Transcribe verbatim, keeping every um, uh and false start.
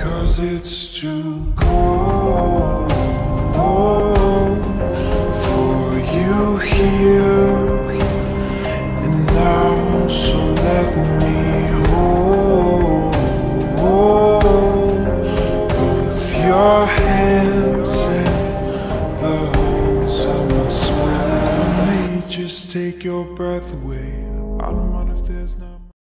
'cause it's too cold for you here and now, so let me hold both your hands and the holes of my sweat. For me, just take your breath away. I don't mind if there's not